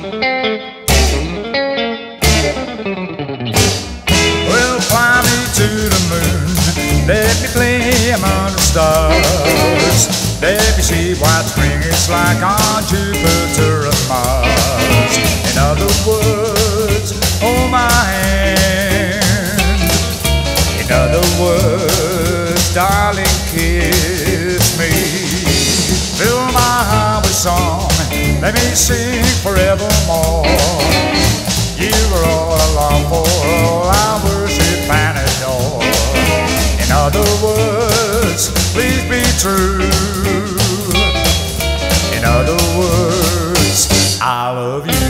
Well, fly me to the moon, let me play among the stars. Let me see what spring is like on Jupiter and Mars. In other words, hold my hand. In other words, darling, kiss me. Fill my heart with song, let me sing forevermore. You are all I long for, all I worship and adore. In other words, please be true. In other words, I love you.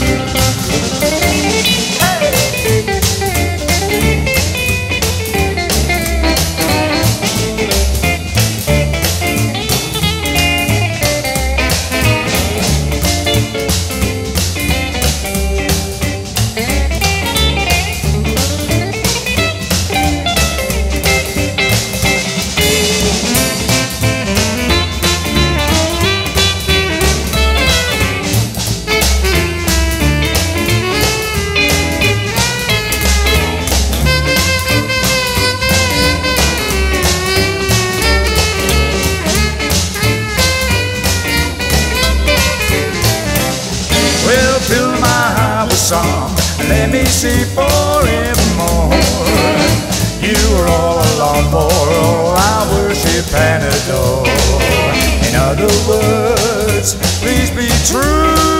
Fill my heart with song, let me sing forevermore. You are all I long for, all I worship and adore. In other words, please be true.